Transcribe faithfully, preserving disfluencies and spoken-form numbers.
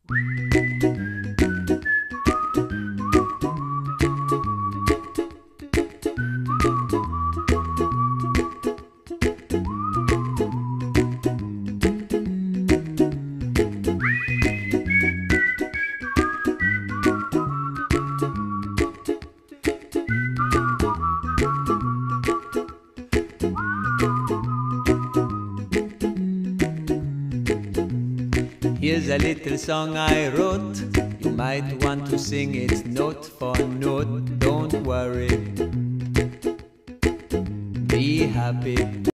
Here's a little song I wrote. You might want to sing it note for note. Don't worry, be happy.